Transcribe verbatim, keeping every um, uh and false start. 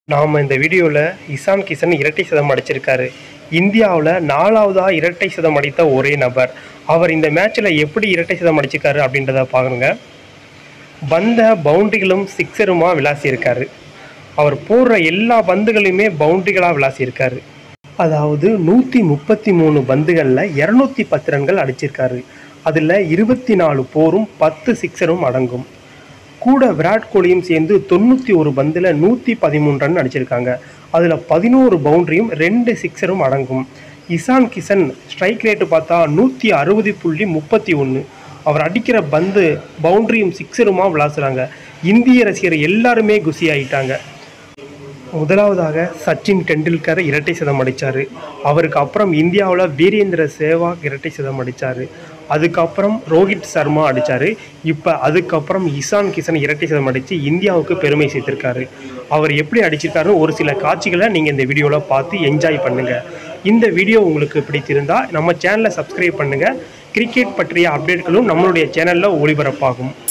நாம் இந்த வீடியோவில் இஷான் கிஷன் இரட்டை சதம் அடிச்சிருக்காரு. இந்தியாவில் நாலாவதாக இரட்டை சதம் அடித்த ஒரே நபர். அவர் இந்த மேட்ச்சில் எப்படி இரட்டை சதம் அடிச்சிருக்காரு அப்படின்றத பாருங்க. பந்த பவுண்டரிகளும் சிக்ஸருமா விளாசியிருக்காரு. அவர் போடுற எல்லா பந்துகளையுமே பவுண்டரிகளாக விளாசியிருக்காரு. அதாவது நூற்றி முப்பத்தி மூணு பந்துகளில் இரநூத்தி பத்து ரன்கள் அடிச்சிருக்காரு. அதில் இருபத்தி நாலு போரும் பத்து சிக்ஸரும் அடங்கும். கூட விராட் கோலியும் சேர்ந்து தொண்ணூற்றி ஒரு பந்தில் நூற்றி பதிமூணு ரன் அடிச்சிருக்காங்க. அதில் பதினோரு பவுண்டரியும் ரெண்டு சிக்ஸரும் அடங்கும். இஷான் கிஷன் ஸ்ட்ரைக் ரேட்டு பார்த்தா நூற்றி அறுபது புள்ளி முப்பத்தி ஒன்று. அவர் அடிக்கிற பந்து பவுண்டரியும் சிக்ஸருமாக விளாசுறாங்க. இந்திய ரசிகர் எல்லாருமே குஷி ஆகிட்டாங்க. முதலாவதாக சச்சின் டெண்டுல்கர் இரட்டை சதம் அடித்தார். அவருக்கு அப்புறம் இந்தியாவில் வீரேந்திர சேவாக் இரட்டை சதம் அடித்தார். அதுக்கப்புறம் ரோஹித் சர்மா அடித்தார். இப்போ அதுக்கப்புறம் இஷான் கிஷன் இரட்டை சதம் அடித்து இந்தியாவுக்கு பெருமை சேர்த்திருக்காரு. அவர் எப்படி அடிச்சிருக்காருன்னு ஒரு சில காட்சிகளை நீங்கள் இந்த வீடியோவில் பார்த்து என்ஜாய் பண்ணுங்கள். இந்த வீடியோ உங்களுக்கு பிடித்திருந்தால் நம்ம சேனலை சப்ஸ்கிரைப் பண்ணுங்கள். கிரிக்கெட் பற்றிய அப்டேட்களும் நம்மளுடைய சேனலில் ஒளிபரப்பாகும்.